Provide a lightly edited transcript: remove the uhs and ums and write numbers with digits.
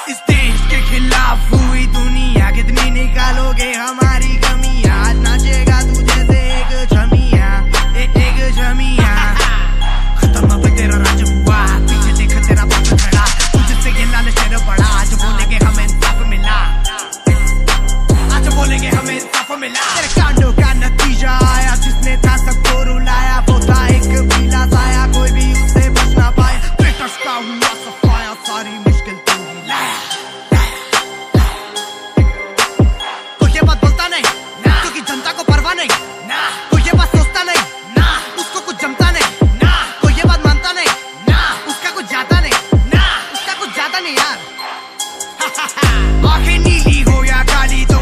इस देश के खिलाफ हुई दुनिया, कितनी निकालोगे हमारी कमियां। आज नाचेगा तू जैसे एक झमिया, एक झमिया। खत्म अब तेरा राज हुआ, पीछे देख तेरा बाप खड़ा, तुझसे ये लालच तेरा बड़ा। आज बोलेंगे हमें इंसाफ मिला, आज बोलेंगे हमें इंसाफ मिला। तेरे कांडों का नतीजा आया, जिसने था सबको रुलाया, वो था एक पीला साया, कोई भी उससे बच ना पाया। ब्रिटिश का हुआ सफाया, सारी मुश्किल तू ही लाया। कोई ये बात बोलता नहीं ना, क्योंकि जनता को परवाह नहीं ना। कोई ये बात सोचता नहीं ना, उसको कुछ जमता नहीं ना। कोई ये बात मानता नहीं ना, उसका कुछ जाता नहीं ना, उसका कुछ जाता नहीं यार। आंखें नीली हो या काली,